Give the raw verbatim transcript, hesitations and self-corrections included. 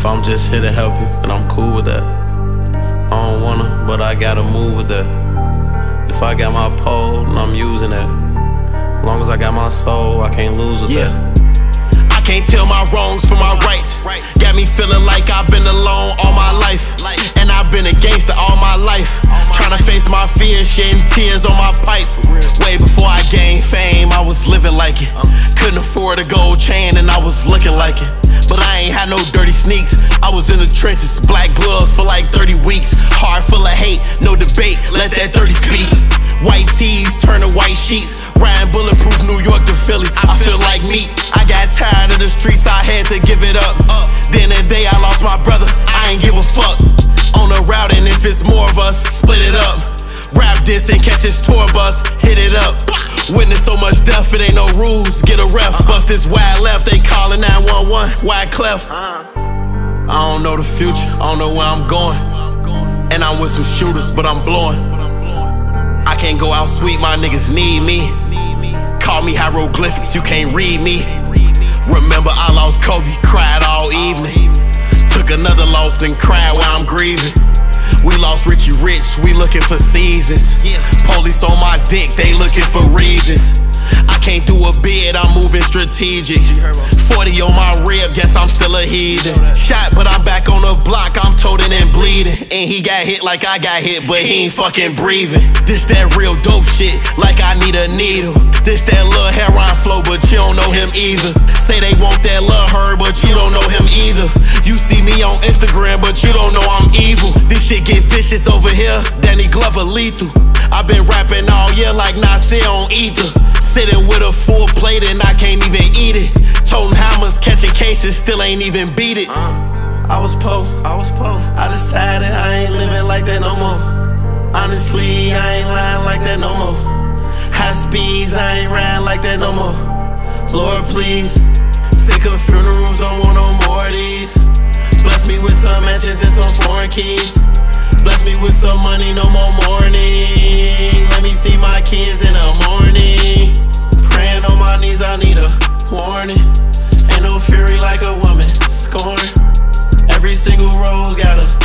I'm just here to help you, then I'm cool with that. I don't wanna, but I gotta move with that. If I got my pole, then I'm using that. As long as I got my soul, I can't lose with yeah. that. I can't tell my wrongs from my rights. Got me feeling like I've been alone all my life, and I've been a gangster all my life. Tryna face my fears, shedding tears on my pipe. Way before I gained fame, I was living like it. Couldn't afford a gold chain and I was looking like it. But I ain't had no dirty sneaks. I was in the trenches, black gloves for like thirty weeks. Heart full of hate, no debate, let that dirty speak. White tees turn to white sheets, riding bulletproof New York to Philly. I feel like meat. I got tired of the streets, I had to give it up. Then the day I lost my brother, I ain't give a fuck. On the route, and if it's more of us, split it up. Rap this and catch this tour bus, hit it up. Witness so much death, it ain't no rules, get a ref. Bust this wide left, they calling nine one one, wide clef. I don't know the future, I don't know where I'm going. And I'm with some shooters, but I'm blowing. I can't go out sweet, my niggas need me. Call me hieroglyphics, you can't read me. Remember I lost Kobe, cried all evening. Took another loss, then cried while I'm grieving. We lost Richie Rich, we looking for seasons. Police on my dick, they looking for reasons. I can't do a bid, I'm moving strategic. Forty on my rib, guess I'm still a heathen. Shot, but I'm back on the block, I'm toting and bleeding. And he got hit like I got hit, but he ain't fucking breathing. This that real dope shit, like I need a needle. This that little heroin flow, but you don't know him either. Say they want that love herb, but you don't know him either. You see me on Instagram, but you don't know I'm evil. This shit get vicious over here, Danny Glover lethal. I've been rapping all year like Nasir on ether. Sitting with a full plate and I can't even eat it. Toting hammers, catching cases, still ain't even beat it. I was po, I was po. I decided I ain't living like that no more. Honestly, I ain't lying like that no more. High speeds, I ain't riding like that no more. Lord, please. Sick of funerals, don't want no more of these. Bless me with some mansions and some foreign keys. Bless me with some money, no more mourning. Let me see my kids in the morning. Praying on my knees, I need a warning. Ain't no fury like a woman scorn. Every single rose got a